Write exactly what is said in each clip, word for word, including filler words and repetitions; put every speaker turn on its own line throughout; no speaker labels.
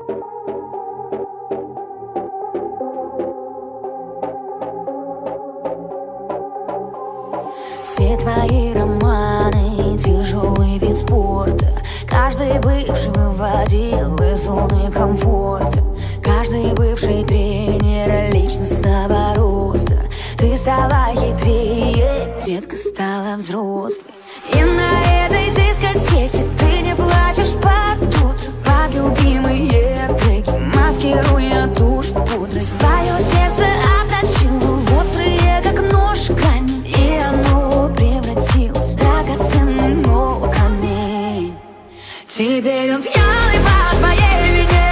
Все твои романы, тяжелый вид спорта. Каждый бывший выводил из зоны комфорта. Каждый бывший тренер личностного роста. Ты стала хитрее, детка стала взрослой. И на этой дискотеке ты не плачешь под утро, под любимые треки, маскируя тушь пудрой. Свое сердце обточила в острые, как нож, грани, и оно превратилось в драгоценный новый камень. Теперь он пьяный по твоей вине.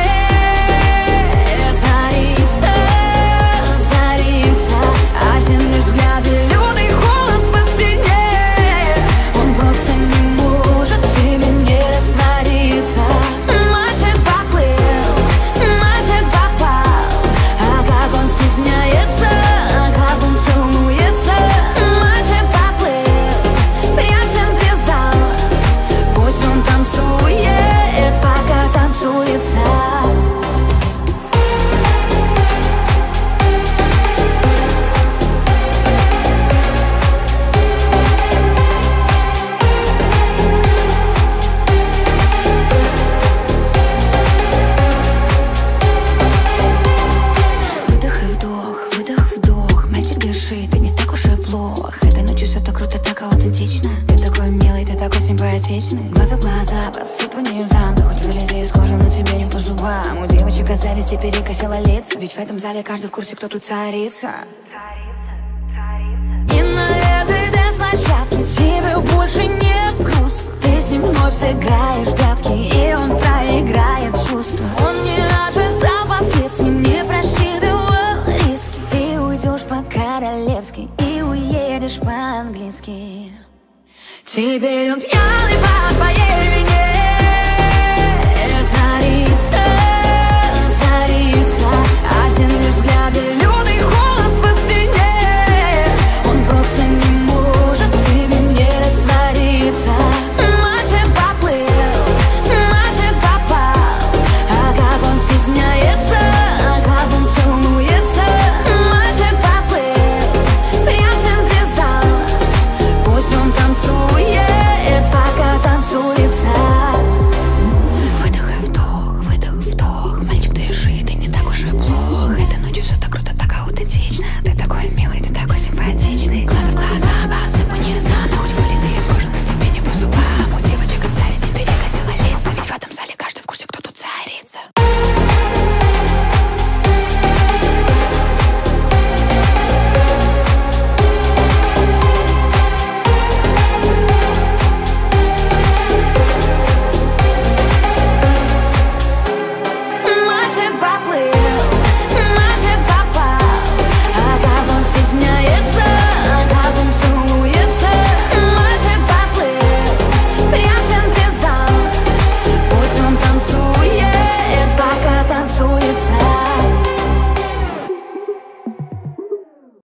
Царица, царица, а темный взгляд и лютый холод по спине. Он просто не может в тебе не раствориться. Мальчик поплыл, мальчик попал, а как он стесняется, а как он целуется. Мальчик поплыл, прям в центре зала. Пусть он танцует, пока танцуется. Выдох и вдох, выдох, вдох. Мальчик дышит, ты не так уж и плох. Этой ночью все так круто, так аутентично. Ты такой милый, ты такой симпатичный. Глаза в глаза, посыпанию зам. Да хоть вылези из кожи, на тебе не по зубам. У девочек от зависти перекосило лица. Ведь в этом зале каждый в курсе, кто тут царица. И на этой дэнс-площадке тебе больше не грустно. Ты с ним вновь сыграешь в прятки, и он проиграет чувства. Он не ожидал последствий, не просчитывал риски. Ты уйдешь по-королевски и уедешь по-английски. Теперь он пьяный по твоей